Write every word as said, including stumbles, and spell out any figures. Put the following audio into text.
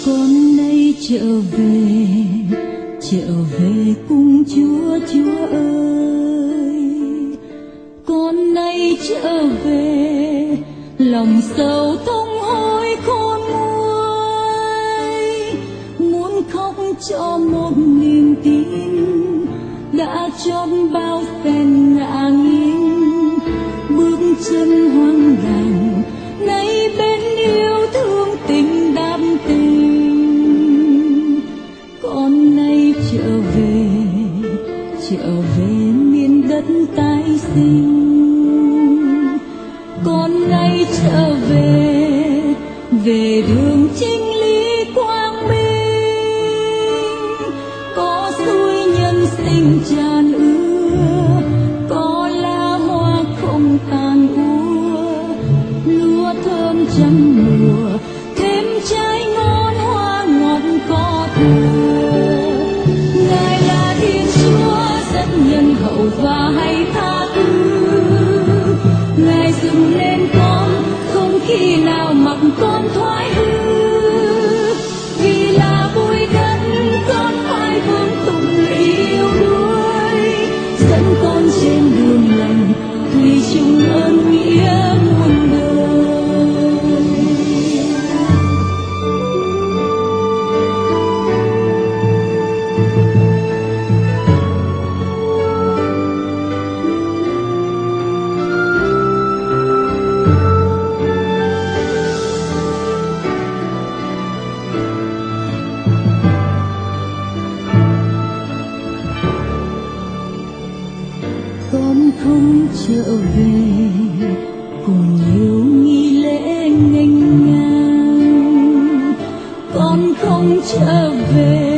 Con nay trở về, trở về cùng Chúa. Chúa ơi, con nay trở về, lòng sầu thống hối khôn nguôi, muốn khóc cho một niềm tin đã chót bao phen ngã nghiêng, bước chân hoang đàng nay bên yêu thương tình đam tình. Con nay trở về, trở về miền đất tái sinh. Con nay trở về, về đường chính lý quang minh. Có suối nhân sinh tràn ưa, có lá hoa không tàn úa, lúa thơm trăm mùa, thêm trái ngon hoa ngọt có thừa. Ngài là Thiên Chúa rất nhân hậu và hay tha thứ, Ngài dựng nên con không khi nào mặc con thoái hư. Vì là bụi đất con phải vương tụng yêu đuối, dẫn con trên đường lành thủy chung ơn nghĩa muôn đời. Con không trở về cùng nhiều nghi lễ nghênh ngang, con không trở về